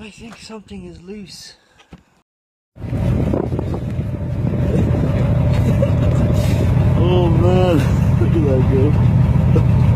I think something is loose. Oh man, look at that go.